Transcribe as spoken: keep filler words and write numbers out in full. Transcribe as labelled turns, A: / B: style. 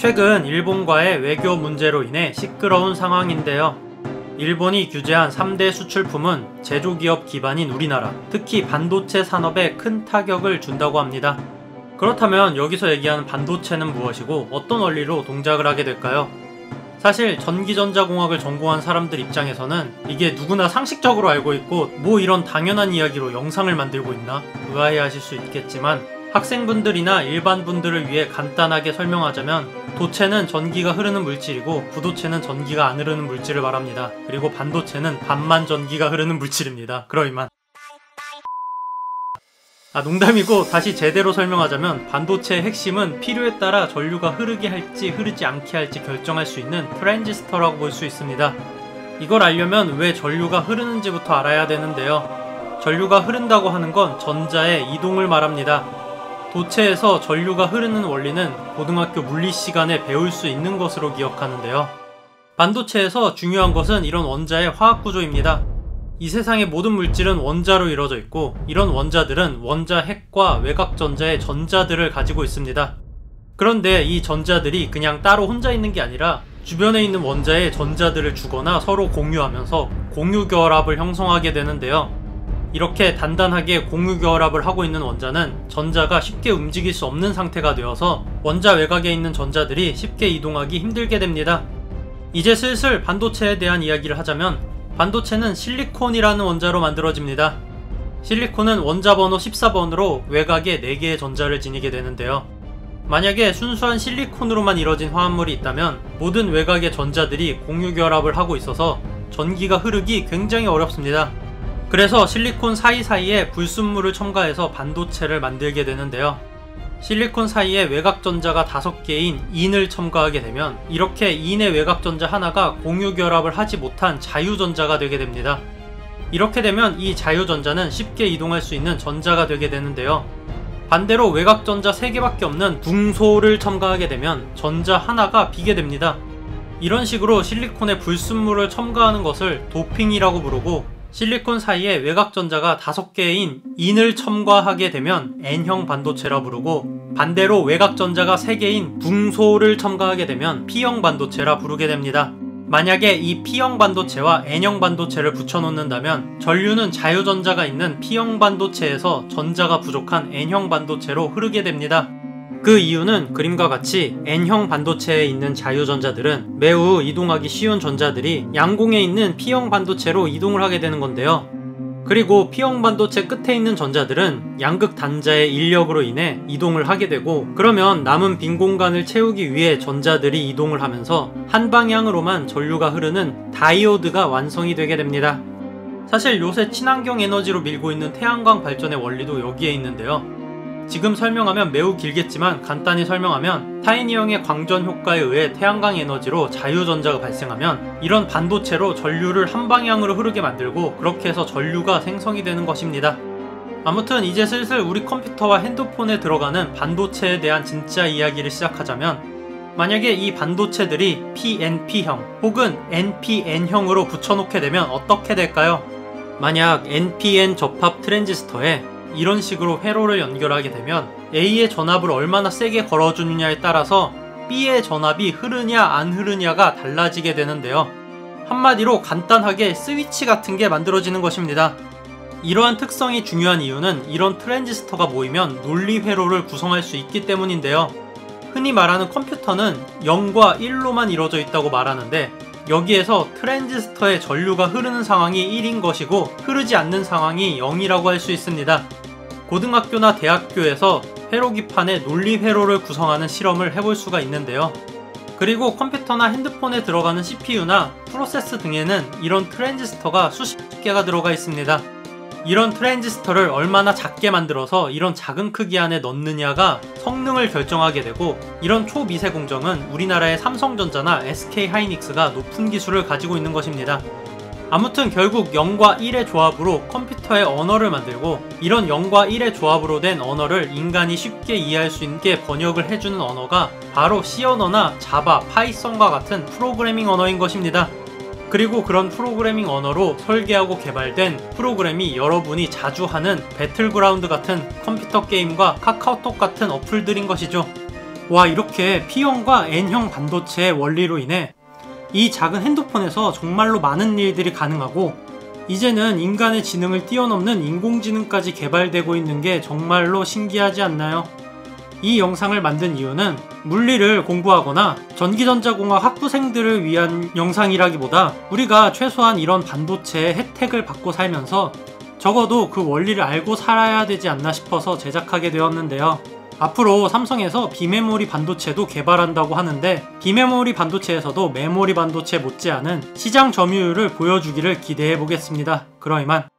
A: 최근 일본과의 외교 문제로 인해 시끄러운 상황인데요. 일본이 규제한 삼 대 수출품은 제조기업 기반인 우리나라, 특히 반도체 산업에 큰 타격을 준다고 합니다. 그렇다면 여기서 얘기하는 반도체는 무엇이고 어떤 원리로 동작을 하게 될까요? 사실 전기전자공학을 전공한 사람들 입장에서는 이게 누구나 상식적으로 알고 있고 뭐 이런 당연한 이야기로 영상을 만들고 있나 의아해하실 수 있겠지만, 학생분들이나 일반 분들을 위해 간단하게 설명하자면 도체는 전기가 흐르는 물질이고 부도체는 전기가 안 흐르는 물질을 말합니다. 그리고 반도체는 반만 전기가 흐르는 물질입니다. 그러이만. 아, 농담이고 다시 제대로 설명하자면 반도체의 핵심은 필요에 따라 전류가 흐르게 할지 흐르지 않게 할지 결정할 수 있는 트랜지스터라고 볼 수 있습니다. 이걸 알려면 왜 전류가 흐르는지부터 알아야 되는데요. 전류가 흐른다고 하는 건 전자의 이동을 말합니다. 도체에서 전류가 흐르는 원리는 고등학교 물리 시간에 배울 수 있는 것으로 기억하는데요. 반도체에서 중요한 것은 이런 원자의 화학 구조입니다. 이 세상의 모든 물질은 원자로 이루어져 있고 이런 원자들은 원자 핵과 외곽전자의 전자들을 가지고 있습니다. 그런데 이 전자들이 그냥 따로 혼자 있는 게 아니라 주변에 있는 원자의 전자들을 주거나 서로 공유하면서 공유결합을 형성하게 되는데요. 이렇게 단단하게 공유결합을 하고 있는 원자는 전자가 쉽게 움직일 수 없는 상태가 되어서 원자 외곽에 있는 전자들이 쉽게 이동하기 힘들게 됩니다. 이제 슬슬 반도체에 대한 이야기를 하자면 반도체는 실리콘이라는 원자로 만들어집니다. 실리콘은 원자 번호 십사 번으로 외곽에 네 개의 전자를 지니게 되는데요. 만약에 순수한 실리콘으로만 이루어진 화합물이 있다면 모든 외곽의 전자들이 공유결합을 하고 있어서 전기가 흐르기 굉장히 어렵습니다. 그래서 실리콘 사이사이에 불순물을 첨가해서 반도체를 만들게 되는데요. 실리콘 사이에 외곽전자가 다섯 개인 인을 첨가하게 되면 이렇게 인의 외곽전자 하나가 공유결합을 하지 못한 자유전자가 되게 됩니다. 이렇게 되면 이 자유전자는 쉽게 이동할 수 있는 전자가 되게 되는데요. 반대로 외곽전자 세 개밖에 없는 붕소를 첨가하게 되면 전자 하나가 비게 됩니다. 이런 식으로 실리콘에 불순물을 첨가하는 것을 도핑이라고 부르고, 실리콘 사이에 외곽전자가 다섯 개인 인을 첨가하게 되면 N형 반도체라 부르고, 반대로 외곽전자가 세 개인 붕소를 첨가하게 되면 P형 반도체라 부르게 됩니다. 만약에 이 P형 반도체와 N형 반도체를 붙여놓는다면 전류는 자유전자가 있는 P형 반도체에서 전자가 부족한 N형 반도체로 흐르게 됩니다. 그 이유는 그림과 같이 N형 반도체에 있는 자유전자들은 매우 이동하기 쉬운 전자들이 양공에 있는 P형 반도체로 이동을 하게 되는 건데요. 그리고 P형 반도체 끝에 있는 전자들은 양극 단자의 인력으로 인해 이동을 하게 되고, 그러면 남은 빈 공간을 채우기 위해 전자들이 이동을 하면서 한 방향으로만 전류가 흐르는 다이오드가 완성이 되게 됩니다. 사실 요새 친환경 에너지로 밀고 있는 태양광 발전의 원리도 여기에 있는데요. 지금 설명하면 매우 길겠지만 간단히 설명하면 타이니형의 광전 효과에 의해 태양광 에너지로 자유전자가 발생하면 이런 반도체로 전류를 한 방향으로 흐르게 만들고 그렇게 해서 전류가 생성이 되는 것입니다. 아무튼 이제 슬슬 우리 컴퓨터와 핸드폰에 들어가는 반도체에 대한 진짜 이야기를 시작하자면, 만약에 이 반도체들이 피엔피형 혹은 엔피엔형으로 붙여놓게 되면 어떻게 될까요? 만약 엔피엔 접합 트랜지스터에 이런 식으로 회로를 연결하게 되면 A의 전압을 얼마나 세게 걸어주느냐에 따라서 B의 전압이 흐르냐 안 흐르냐가 달라지게 되는데요. 한마디로 간단하게 스위치 같은 게 만들어지는 것입니다. 이러한 특성이 중요한 이유는 이런 트랜지스터가 모이면 논리 회로를 구성할 수 있기 때문인데요. 흔히 말하는 컴퓨터는 영과 일로만 이루어져 있다고 말하는데, 여기에서 트랜지스터의 전류가 흐르는 상황이 일인 것이고 흐르지 않는 상황이 영이라고 할 수 있습니다. 고등학교나 대학교에서 회로기판에 논리 회로를 구성하는 실험을 해볼 수가 있는데요. 그리고 컴퓨터나 핸드폰에 들어가는 씨피유나 프로세스 등에는 이런 트랜지스터가 수십 개가 들어가 있습니다. 이런 트랜지스터를 얼마나 작게 만들어서 이런 작은 크기 안에 넣느냐가 성능을 결정하게 되고, 이런 초미세 공정은 우리나라의 삼성전자나 에스케이하이닉스가 높은 기술을 가지고 있는 것입니다. 아무튼 결국 영과 일의 조합으로 컴퓨터의 언어를 만들고, 이런 영과 일의 조합으로 된 언어를 인간이 쉽게 이해할 수 있게 번역을 해주는 언어가 바로 C 언어나 자바, 파이썬과 같은 프로그래밍 언어인 것입니다. 그리고 그런 프로그래밍 언어로 설계하고 개발된 프로그램이 여러분이 자주 하는 배틀그라운드 같은 컴퓨터 게임과 카카오톡 같은 어플들인 것이죠. 와, 이렇게 P형과 N형 반도체의 원리로 인해 이 작은 핸드폰에서 정말로 많은 일들이 가능하고 이제는 인간의 지능을 뛰어넘는 인공지능까지 개발되고 있는 게 정말로 신기하지 않나요? 이 영상을 만든 이유는 물리를 공부하거나 전기전자공학 학부생들을 위한 영상이라기보다 우리가 최소한 이런 반도체의 혜택을 받고 살면서 적어도 그 원리를 알고 살아야 되지 않나 싶어서 제작하게 되었는데요. 앞으로 삼성에서 비메모리 반도체도 개발한다고 하는데 비메모리 반도체에서도 메모리 반도체 못지않은 시장 점유율을 보여주기를 기대해 보겠습니다. 그럼 이만.